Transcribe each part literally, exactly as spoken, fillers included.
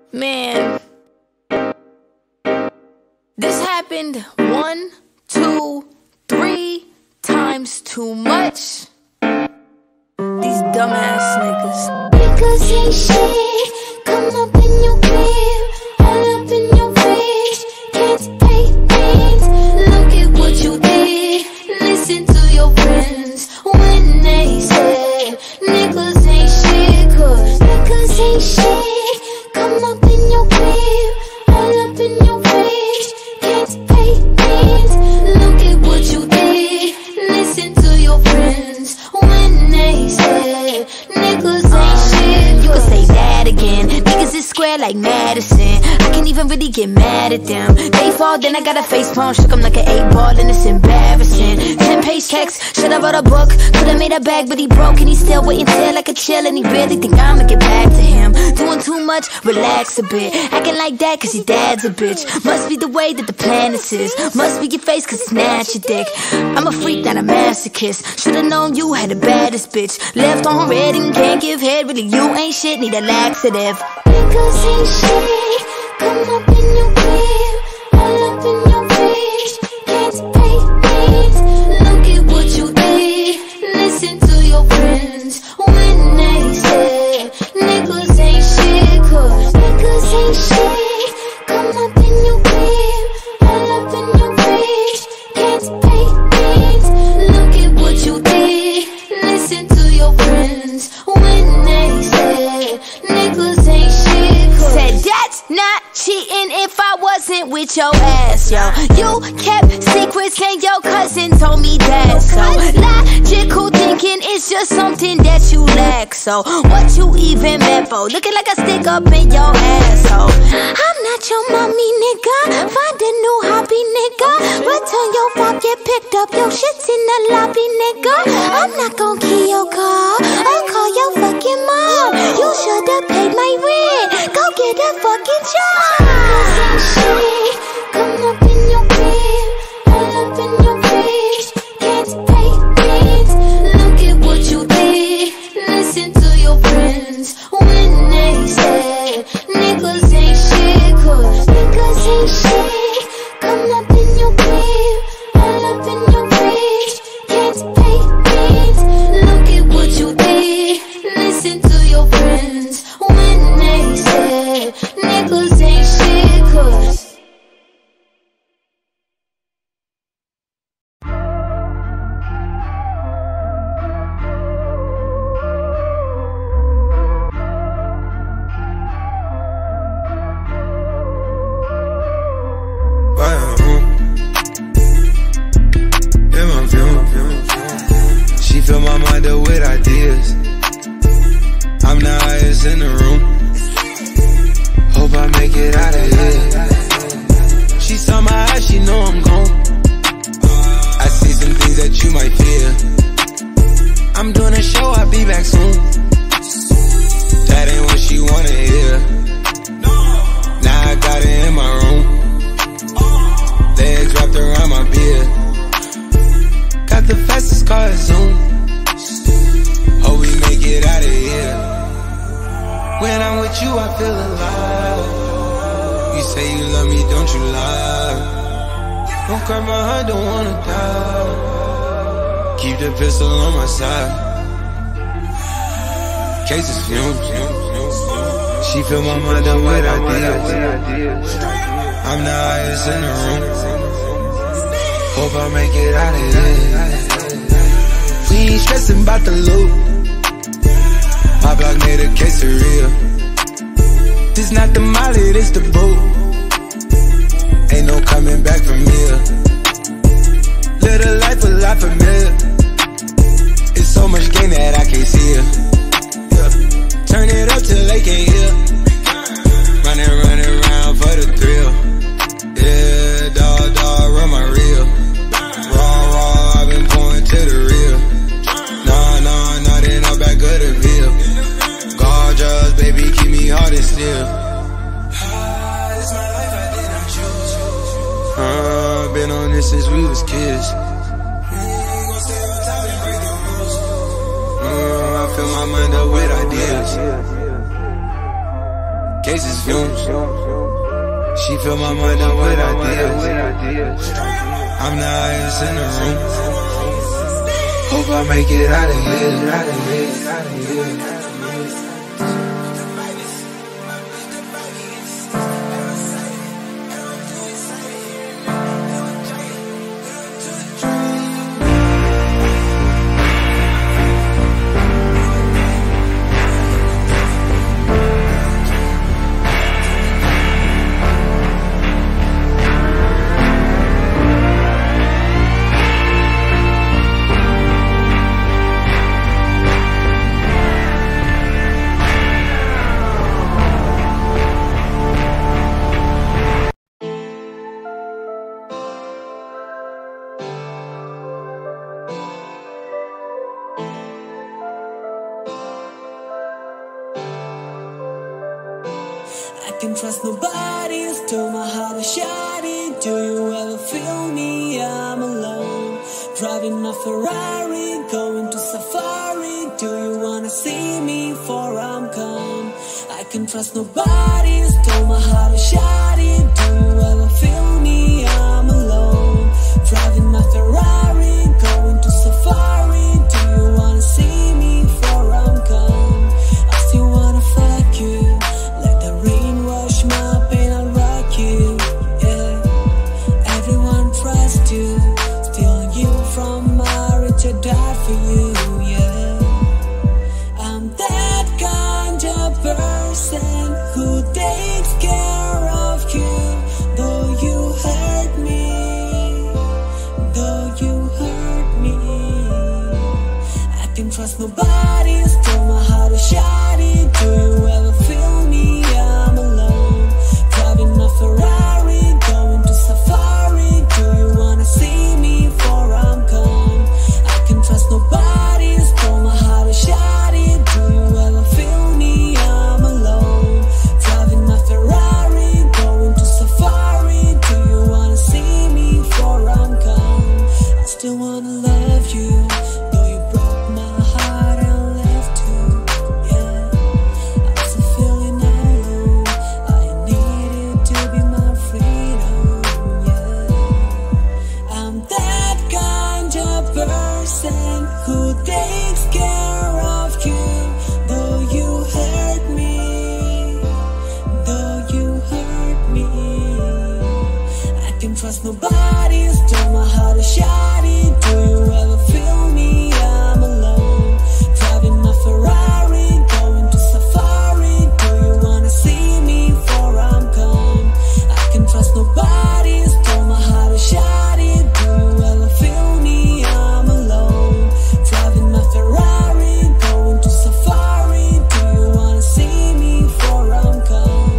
Man, this happened one, two, three times too much. These dumbass niggas. Niggas ain't shit. Come up in your crib, all up in your face. Can't pay things. Look at what you did. Listen to your friends when they say niggas ain't shit. Cause niggas ain't shit. Come up in your crib, all up in your face. Can't pay things. Look at what you did. Listen to your friends when they say niggas ain't shit. You can say that again. Niggas is square like Madison. I can't even really get mad at them. They fall, then I got a face palm. Shook 'em like an eight ball and it's embarrassing. Ten page checks, should've wrote a book. Could've made a bag, but he broke and he's still waiting till I could chill. And he really think I'ma get back to him. Doing too much, relax a bit. Acting like that cause your dad's a bitch. Must be the way that the planet is. Must be your face cause it's not your dick. I'm a freak, not a masochist. Should've known you had the baddest bitch. Left on red and can't give head. Really you ain't shit, need a laxative. Niggas ain't shit. Come up in your crib, all up in your face. Can't pay things. Look at what you did. Listen to your friends when they say niggas ain't shit. Cause niggas ain't shit. Come up in your crib, all up in your face. Can't pay things. Look at what you did. Listen to your friends when they say niggas ain't shit. Cause said that's not cheating if I wasn't with your ass, yo. You kept secrets and your cousin told me that. So logical thinking is just something that you lack. So what you even meant for? Looking like a stick up in your asshole. I'm not your mommy, nigga. Find a new hobby, nigga. Return your phone, get picked up. Your shit's in the lobby, nigga. I'm not gon' key your car. I'll call your fucking mom. You should've paid my rent. Go get a fucking job. niggas ain't shit. Come up in your crib, all up in your face. Can't pay things. Look at what you did. Listen to your friends when they say niggas ain't shit. Cause niggas ain't shit. Come up in your crib, all up in your face. Can't pay things. Look at what you did. Listen to your friends when they say niggas ain't shit. Cause She fill my mind up with ideas. I'm the highest in the room. Hope I make it out of here. She saw my eyes, she know I'm gone. I see some things that you might fear. I'm doing a show, I'll be back soon. That ain't what she wanna hear. Now I got it in my room. Legs wrapped around my beard. Got the fastest car, Zoom. Hope we make it out of here. When I'm with you, I feel alive. You say you love me, don't you lie. Don't cry my heart, don't wanna die. Keep the pistol on my side. Cases fumes. She fill my mind up with ideas. I'm the highest in the room. Hope I make it out of here. We ain't stressing about the loot. My block made a quesadilla. This not the molly, this the boot. Ain't no coming back from here. Live a life a lot familiar. It's so much gain that I can't see it. Yeah. Turn it up till they can't hear. Running, running around for the thrill. Yeah, dog, dog, run my reel. Raw, raw, I've been pouring to the real. Nah, nah, nah, then I'm back of the bill. Gorgeous, baby, keep me hard and still. It's my life, I did not choose. Uh, been on this since we was kids. Uh, I fill my mind up with ideas. cases fumes. She fill my mind up with ideas. I'm the highest in the room. Hope I make it out of here, out of here, out of here. I can trust nobody, stole my heart a shawty. Do you ever feel me? I'm alone, driving my Ferrari, going to safari. Do you wanna see me before I'm gone? I can trust nobody, stole my heart a shawty. Do you ever feel me? I'm alone, driving my Ferrari, going to safari. Do you wanna see me before I'm gone? I still wanna fuck you. To die for you, yeah. I'm that kind of person who takes care of you. Though you hurt me, though you hurt me, I can trust nobody, stole my heart a shawty. Do you ever feel me? I'm alone, driving my Ferrari, going to safari. Do you wanna see me before I'm gone? Trust nobody, stole my heart a shawty. Do you ever feel me? I'm alone, driving my Ferrari, going to safari. Do you wanna see me before I'm gone? I still wanna love you, though you broke my heart and left you, yeah. I'm still feeling alone, I needed to be my freedom, yeah. I'm that kind of person who takes care of you. Though you hurt me, though you hurt me, I can trust nobody, stole my heart a shawty. Do you ever feel me? I'm alone, driving my Ferrari, going to safari. Do you wanna see me before I'm gone? I can trust nobody, stole my heart a shawty. Do you ever feel me? I'm alone, driving my Ferrari, going to safari. Do you wanna see me before I'm gone?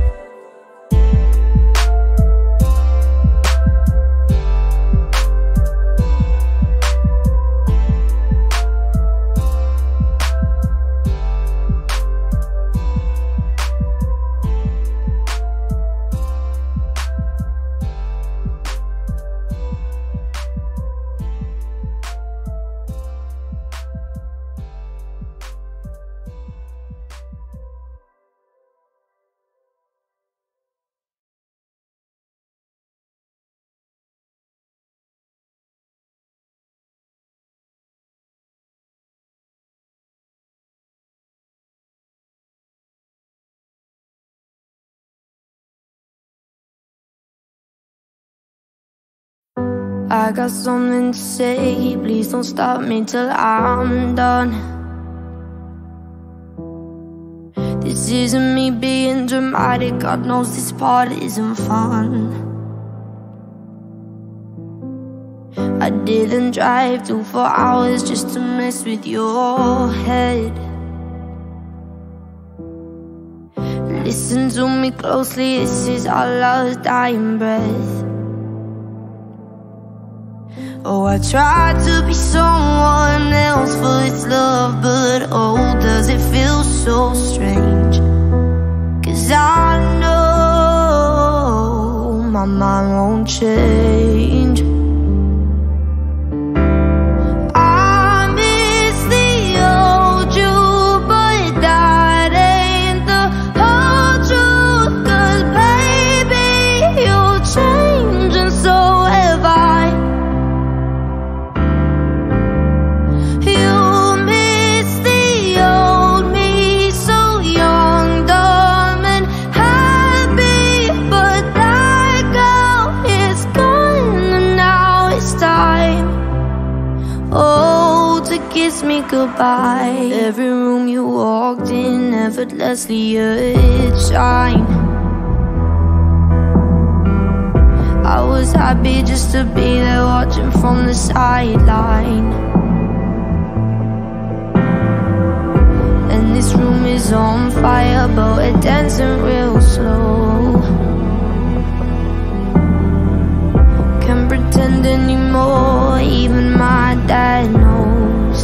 I got something to say, please don't stop me till I'm done. This isn't me being dramatic, God knows this part isn't fun. I didn't drive two for hours just to mess with your head. Listen to me closely, this is our last dying breath. Oh, I tried to be someone else for this love, but oh, does it feel so strange? Cause I know my mind won't change. I miss the old you, but that ain't the whole truth. goodbye. Every room you walked in, effortlessly you'd shine. I was happy just to be there watching from the sideline. And this room is on fire, but we're dancing real slow. Can't pretend anymore, even my dad knows.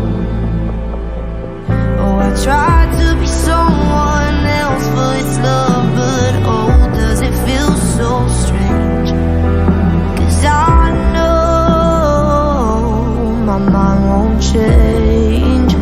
Oh, I tried to be someone else for its love, but oh, does it feel so strange? Cause I know my mind won't change.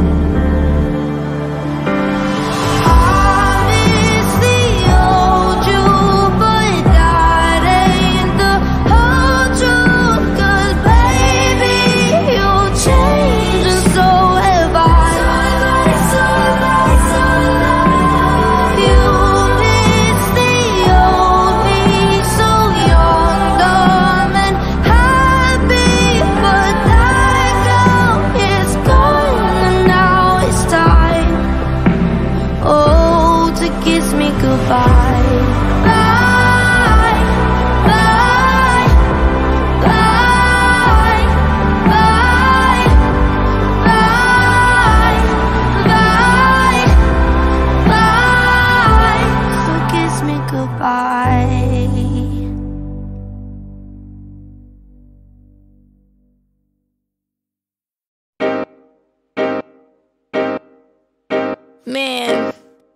Man,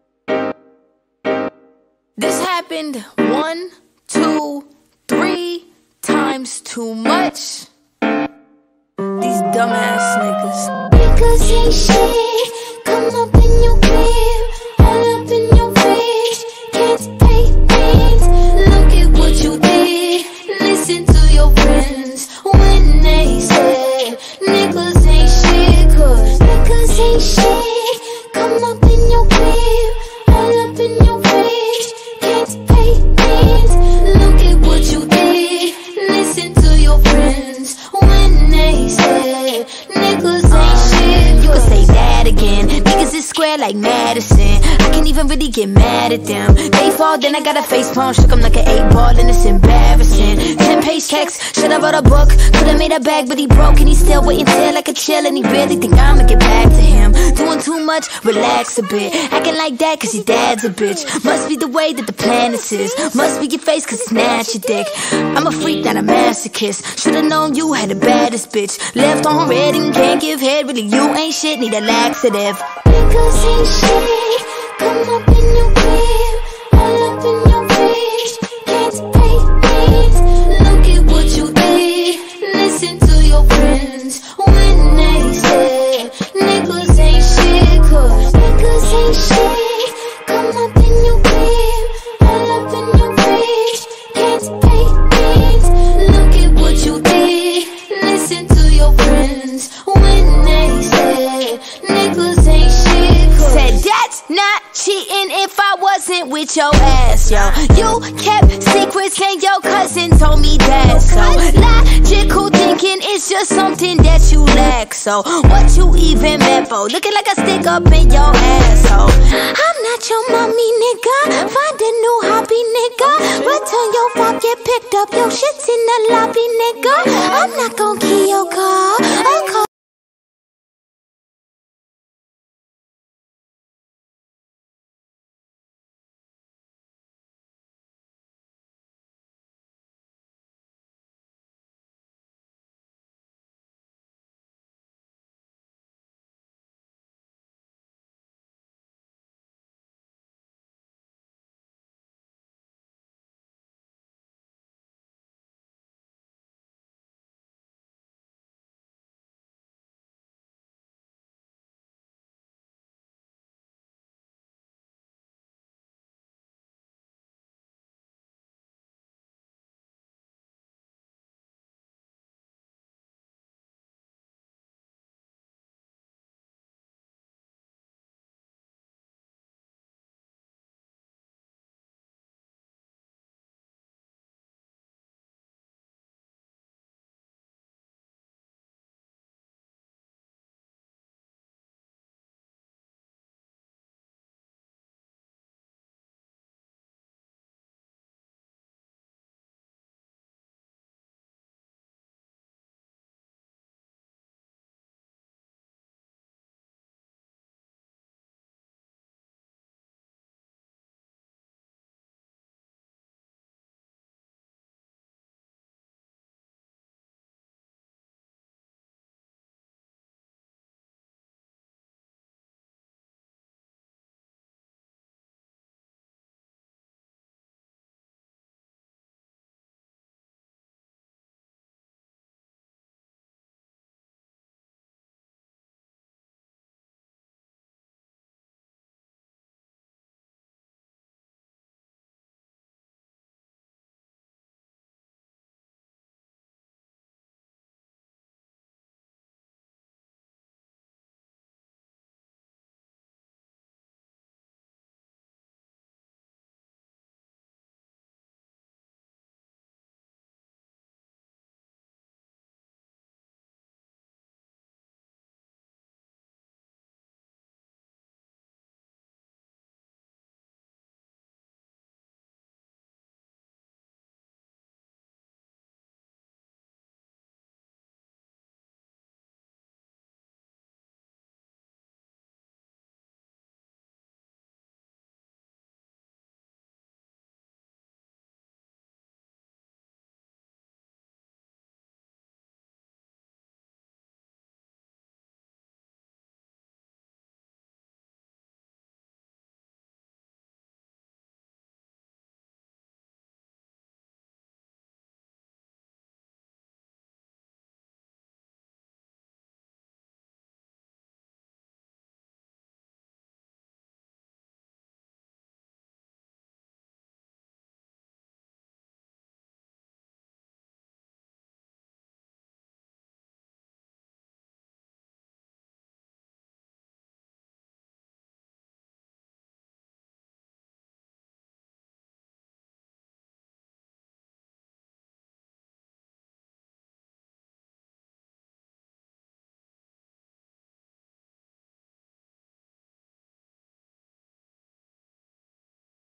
this happened one, two, three times too much. These dumbass niggas. Niggas ain't shit. Come up in your crib, all up in your face. Can't pay things. Look at what you did. Listen to your friends when they say niggas ain't shit. Cause niggas ain't shit. Come up in your crib, all up in your face. Can't pay things. Look at what you did. Listen to your friends when they say niggas ain't shit. You could say that again. Niggas is square like Madison. I can't even really get mad at them. They fall, then I got a face palm. Shook 'em like an eight ball and it's embarrassing. Ten page checks, should've wrote a book. Could've made a bag, but he broke and he still waiting till I could chill. And he really think I'ma get back to him. Doing too much, relax a bit. Acting like that cause your dad's a bitch. Must be the way that the planet is. Must be your face cause it's not your dick. I'm a freak, not a masochist. Should've known you had the baddest bitch. Left on red and can't give head. Really you ain't shit, need a laxative. Niggas ain't shit. Come up in your crib, all up in your face. Can't pay things. Look at what you did. Listen to your friends when they say niggas ain't shit. Cause niggas ain't shit. Come up in your crib, all up in your face. Can't pay things. Look at what you did. Listen to your friends when they say niggas ain't shit. Said that's not cheating if I wasn't with your ass, yo. You kept secrets and your cousin told me that. So logical thinking is just something that you lack. So what you even meant for? Looking like a stick up in your asshole. I'm not your mommy, nigga. Find a new hobby, nigga. Return your phone, get picked up. Your shit's in the lobby, nigga. I'm not gon' key your car. I'll call